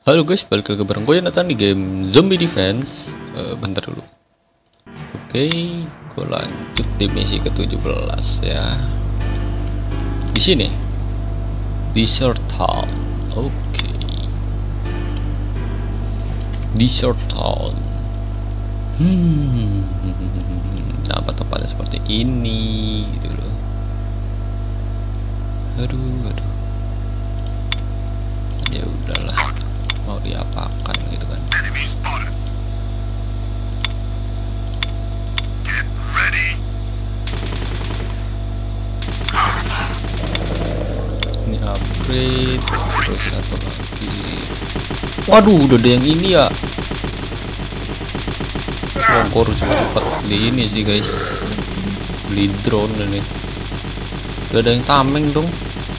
Halo guys, balik lagi bareng gue Nathan di game Zombie Defense. Bentar dulu. Oke, gue lanjut di misi ke-17 ya. Di sini, Desert Town. Oke, Desert Town. Tempat-tempatnya seperti ini gitu loh. Aduh. Ya udahlah, mau diapakan gitu kan. Ini upgrade terus satu lagi. Waduh, udah ada yang ini ya. Gue harus cepat beli ini sih guys, beli drone ini. Udah ada yang tameng dong.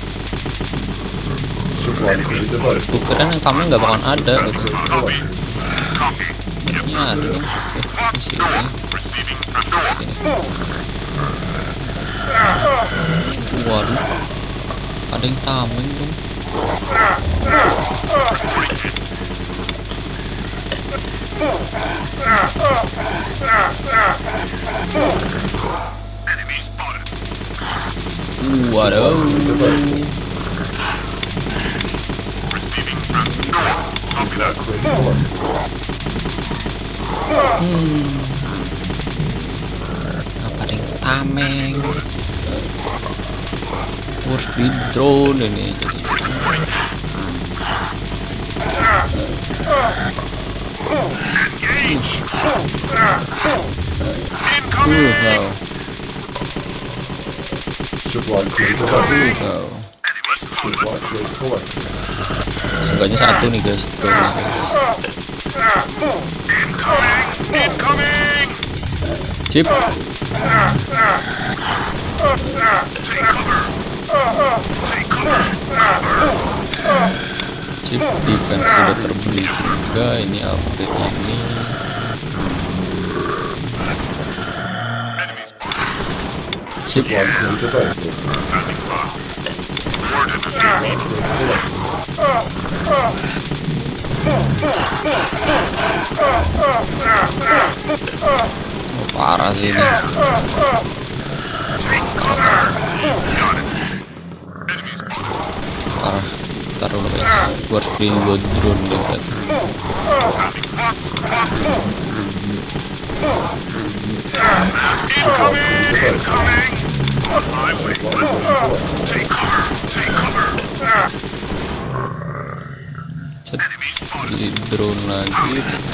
Tuh keren, yang tameng nggak bakalan ada gitu. Ini ada dong. Oke, sini. Waduh, ada yang tameng dong. Waduh. Apa ada yang tameng? Harus di drone ini jadi. Seenggaknya satu nih guys. Chip. Chip defense sudah terbeli juga. Ini upgrade ini. Chip. Oh, parah sih ini. Parah. Taruh dulu guys. Gua harus beli dua drone deh berarti. Beli drone lagi.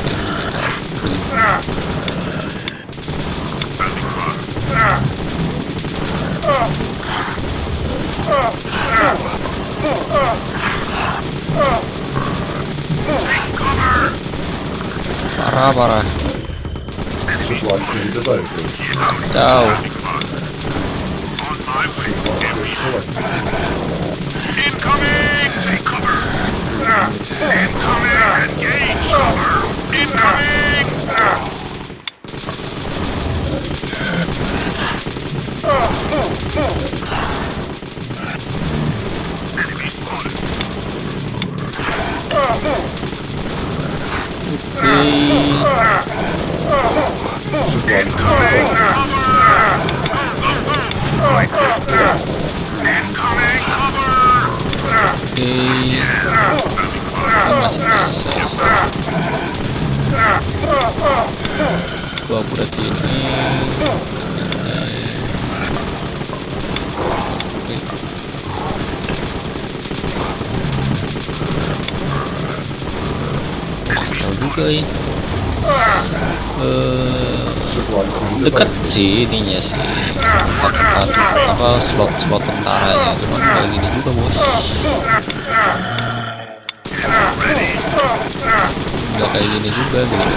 Parah. Kacau. Masih bisa. Gua upgrade ini. Kacau juga ini. Dekat sih ininya sih, tempat apa slot tentaranya, cuma kayak gini juga bos. Nggak kayak gini juga gitu.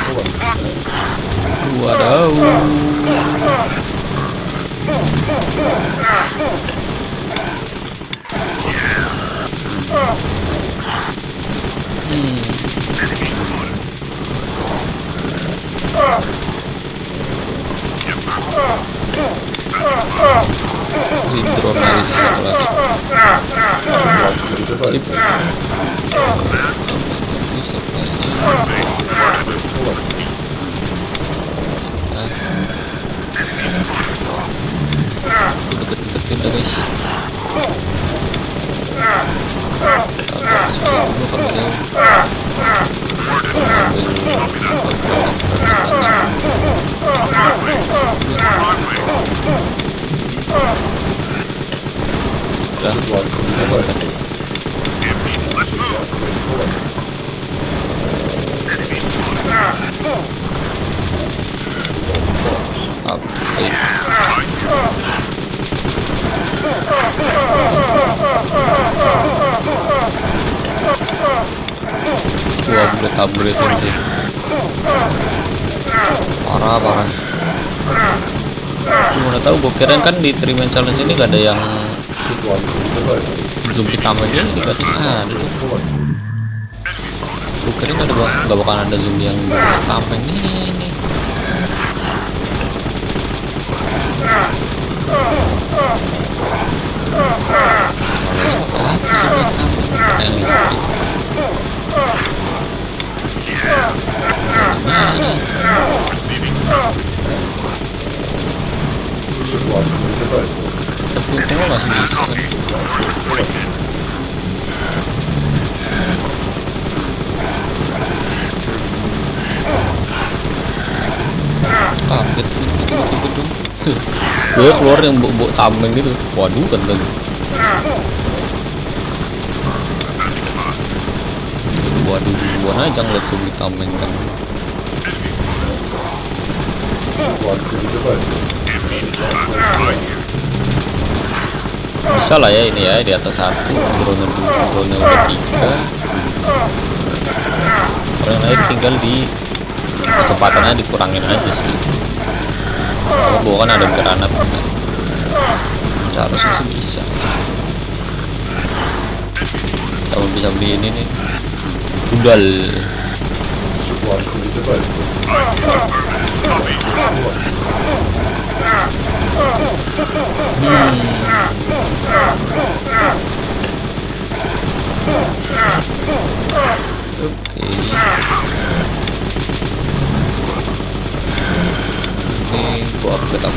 Waduh. Di drone lagi satu lagi. Deket-deketin dah guys. Wah, udah tablet sih. Parah. Mana tahu, gue kirain kan di 3-man challenge ini gak ada yang zoom hitam aja, dikasih ada. Gue kirain gak bakalan ada zoom yang hitam ini. Tepungnya masih bisa kan? Kaget gitu. Gue keluar yang bau tameng gitu. Waduh, kenteng. Waduh, duluan aja ngeliat zombie tameng kan. Bisa lah ya ini ya, di atas 1, drone udah 3. Yang lain tinggal di kecepatannya dikurangin aja sih. Kalau gua kan ada granat kan. Seharusnya sih bisa. Kita bisa beli ini nih. Udal. Oke, gua upgrade.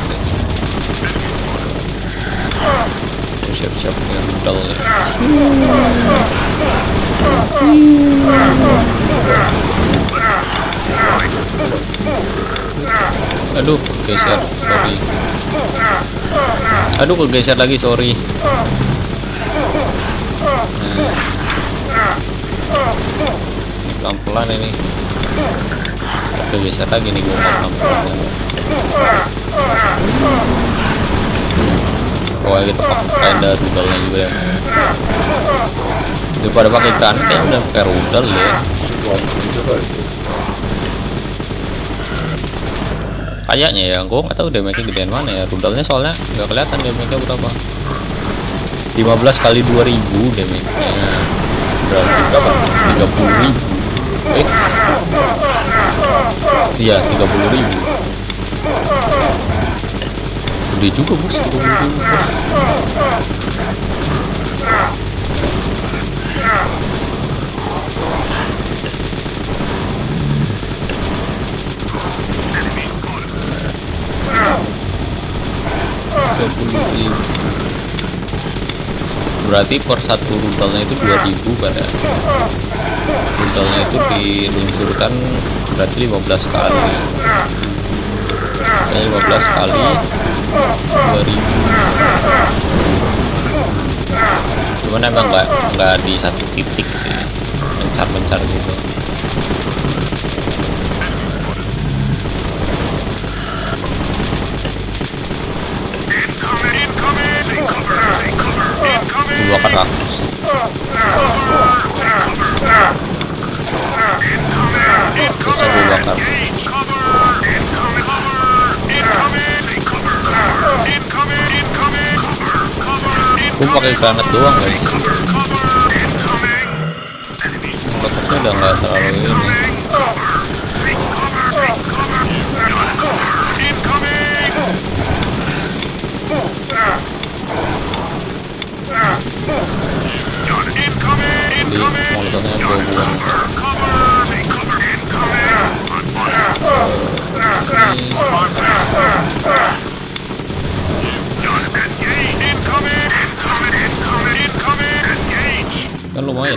Siap-siap nih rudal ya. Aduh, kegeser, sorry. Aduh, kegeser lagi, sorry. Ini pelan-pelan ini. Kegeser lagi nih gua pelan-pelan. Pokoknya kita pakai ada rudalnya juga ya. Daripada pakai granat ya udah pakai rudal ya. Kayaknya ya, gue nggak tahu damage-nya gedean mana ya. Rudalnya soalnya nggak kelihatan damage-nya berapa. 15 kali 2000 damage-nya. Berarti berapa? 30.000. Iya, 30.000. Gede juga bos, 30.000 bos. Berarti per satu rudalnya itu 2000 kan ya. Rudalnya itu diluncurkan berarti 15 kali. 15 kali 2000. Cuman emang nggak di satu titik sih, mencar gitu. Dua kan rakus. Bisa gue bakar. Gue pakai granat doang guys. Letaknya udah nggak terlalu ini. buang. Kan lumayan.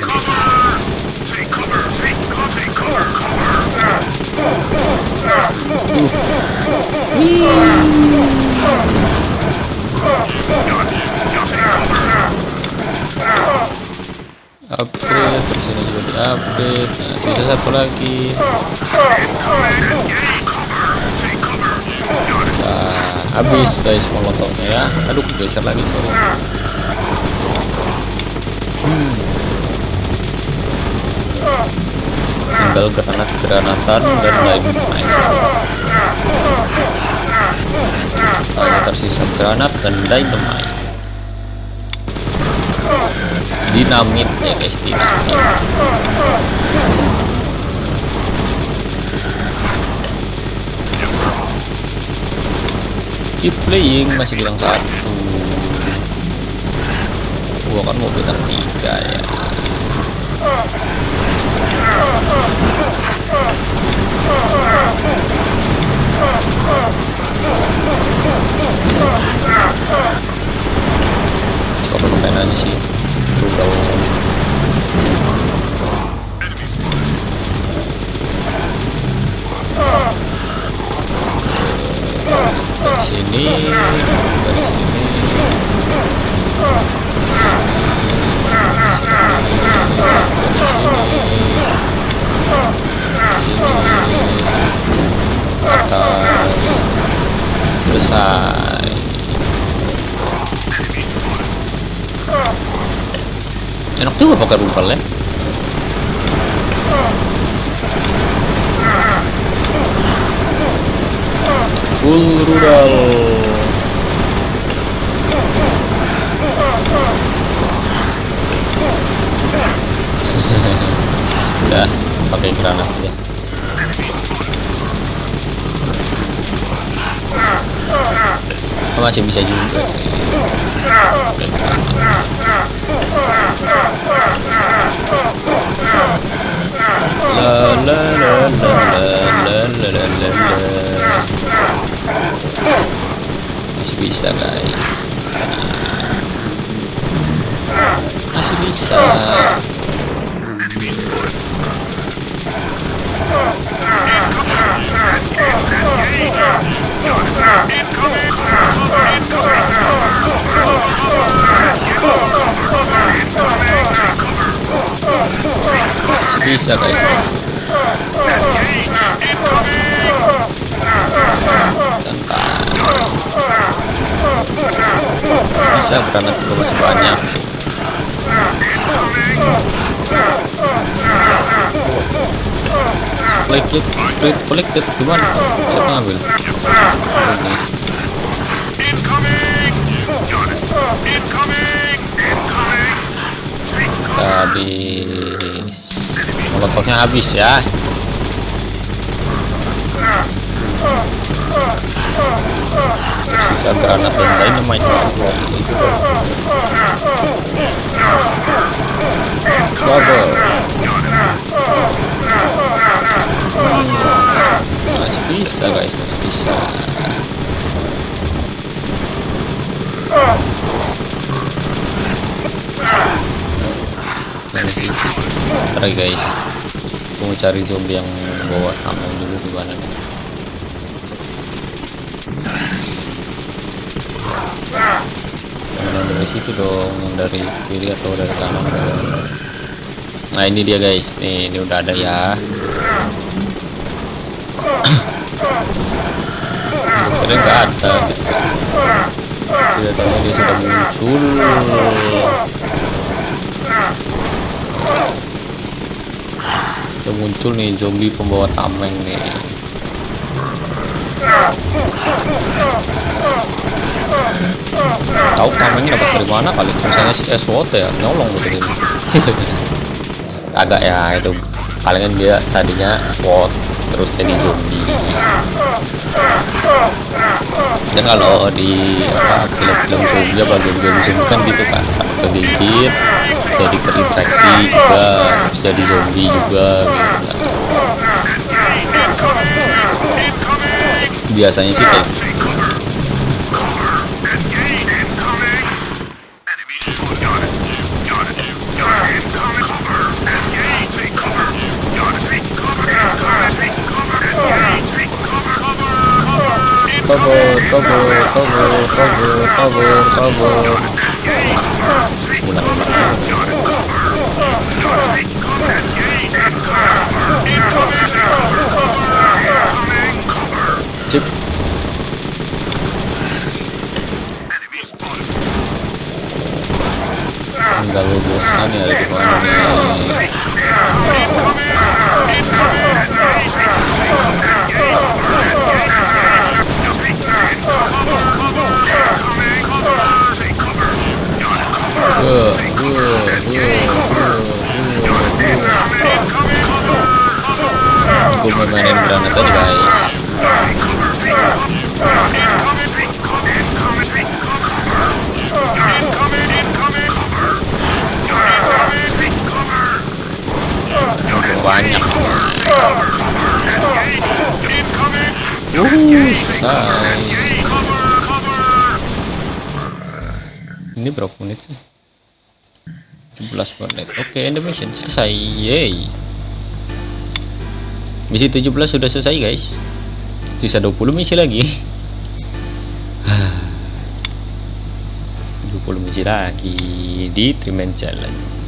Upgrade, terus ini juga di upgrade. Nah, sisa satu lagi. Nah, habis guys molotownya ya. Aduh, geser lagi, sorry. Tinggal granatan dan dynamite. Hanya tersisa granat dan dynamite. Dinamit ya guys, dinamit. Keep playing, masih bilang 1. Gua kan mau bilang 3 ya. Kalau lumayan aja sih udah dari sini, atas, selesai. Enak juga pakai rubal ya. Full rudal. Udah pakai granat aja. Masih bisa juga sih. Pakai granat. La la la la la la la la la. Masih bisa guys. Masih bisa. Bisa guys. Bisa, granat juga masih banyak. Collected gimana? Siapa ngambil? Habis. Molotownya habis ya. Sisa granat dan dynamite lagi. Double. Masih bisa guys, masih bisa. Ntar guys, aku mau cari zombie yang bawa tameng dulu di mana nih. Yang dari situ dong, yang dari kiri atau dari kanan. Nah ini dia guys, nih ini udah ada ya. Kira nggak ada gitu. Kelihatannya dia sudah muncul. Sudah muncul nih zombie pembawa tameng nih. Tahu tamengnya dapat dari mana kali? Misalnya si SWOT ya, nyolong gitu. Agak ya itu, palingan dia tadinya SWOT terus jadi zombie. Dan kalau di film-film zombie bagian game zombie kan gitu kan, kegigit jadi terinfeksi juga, jadi zombie juga gitu. Biasanya sih kayak gitu. Cover. Cip. Enggak lu bosan ya ada di mana nih. Gue mau mainin granat aja guys. Banyak. Selesai. Ini berapa menit sih? 17 menit. Oke, end mission selesai. Yeay. Misi 17 sudah selesai guys. Sisa 20 misi lagi. 20 misi lagi di Trimen Challenge.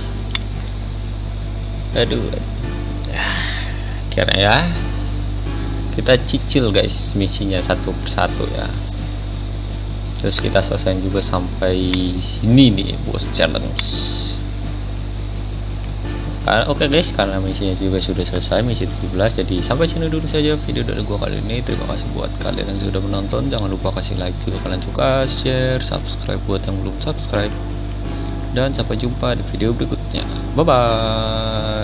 Aduh. Kira ya. Kita cicil guys misinya satu persatu ya. Terus kita selesai juga sampai sini nih bos challenge. Oke guys, karena misinya juga sudah selesai, misi 17, jadi sampai sini dulu saja video dari gua kali ini. Terima kasih buat kalian yang sudah menonton. Jangan lupa kasih like jika kalian suka, share, subscribe buat yang belum subscribe, dan sampai jumpa di video berikutnya. Bye bye.